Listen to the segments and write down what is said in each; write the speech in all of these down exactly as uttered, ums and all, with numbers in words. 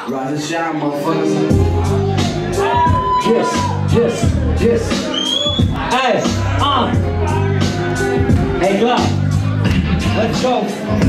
Rise and shine, motherfuckers. Yes, yes, yes. Hey, uh. Hey, klar. Let's go.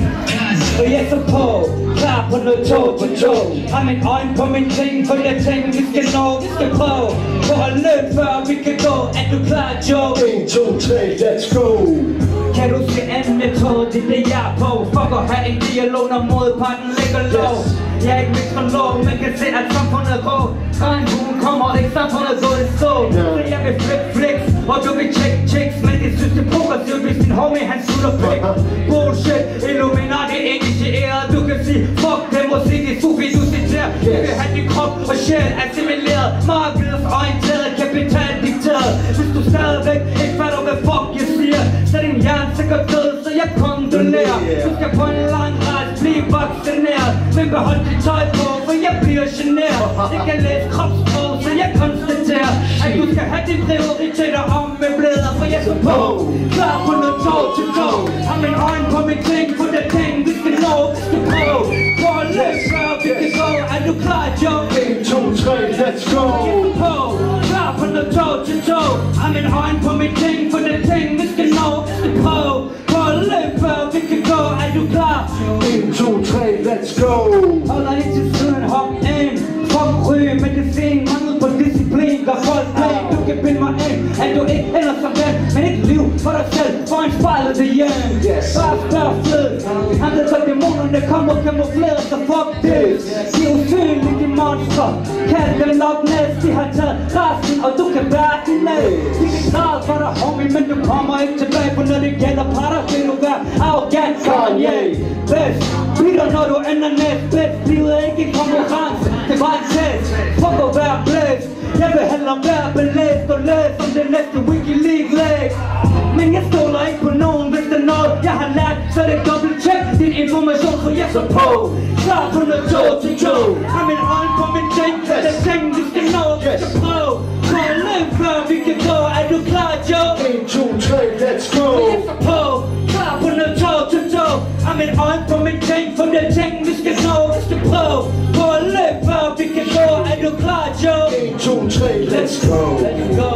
Og jeg så på, klar på noget tog på tog. Har min øjne på min ting, for jeg tænker vi skal nå, vi skal prøve. For at løbe før vi kan gå, er du klar, Joe? en, to, tre, let's go. Kan du se anden metode, det er det jeg er på. Fuck at have en dialog, når modparten ligger lov. Jeg er ikke metrolog, men kan se at samfundet er grå. Regnbuen kommer, ikke samfundet går i stå. Så jeg vil flip flex, og du vil check checks. Men jeg synes det er progressivt, hvis din homie han slutter pæk. Bullshit, Illuminati initieret. Du kan sige, fuck det musik i Sufi, du citerer. Du vil have din krop og sjæl assimileret. Markedets orienteret, kapital dikteret. Hvis du stadigvæk ikke fatter, hvad fuck jeg siger, så er din hjerne sikkert død, så jeg kondolerer. Du skal på en lang rejse, blive vaccineret. Men behold dit tøj på, for jeg bliver generet. Jeg kan læse kropssprog, så jeg konstaterer, at du skal have dine prioriteter om med blæder. For jeg er på, klar på noget tog til tog. Har min øjne på min ting, for det ting vi skal nå, vi skal prøve. For at løbe før vi kan gå, er du klar, Joe? en, to, tre, let's go. Jeg er på, klar på noget tog til tog. Har min øjne på min ting, for det ting vi skal nå, vi skal prøve. For at løbe før vi kan gå, er du klar? en, to, tre, let's go. Hold dig ikke til siden, hop ind. Fuck ryge, medicin, mangel på disciplin. Gør folk bag, du kan binde mig ind. At du ikke ender som ven, men et liv for dig selv. For en spejlet det hjem. Bare spørg flød. Andre så dæmonerne kommer kamufleret, så fuck det. De er usynlige, de monstre. Kald dem Loch Ness, de har taget resten, og du kan bære din ned. De kan græde for dig, homie, men du kommer ikke tilbage. For når det gælder parter, vil du være arrogant, Kanye. Best, bitter når du ender næst. Best, livet er ikke en konkurrence. Det var en test, fuck at være blæst. Jeg vil hellere være belæst og læst om det næste Wikileaks-læg. Men jeg stoler ikke på nogen, hvis det er noget jeg har lært. Så det er dobbelt-check din information, for jeg så på. Klar på noget tog til tog. Har min øjne på min ting, for det er ting vi skal nå, vi skal prøve. For at løbe før vi kan gå, er du klar, Joe? en, to, tre, let's go. Jeg så på, klar på noget tog til tog. Har min øjne på min ting, for det er ting vi skal nå, vi skal prøve. For at løbe før vi kan gå, er du klar, Joe? en, to, tre, let's go. Let's go.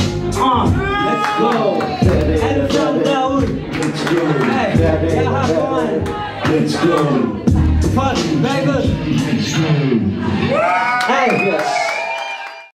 Uh, let's go. Er du sådan derude? Let's go. Hey, jeg har foran. Let's go. Fuck, baby. Let's go.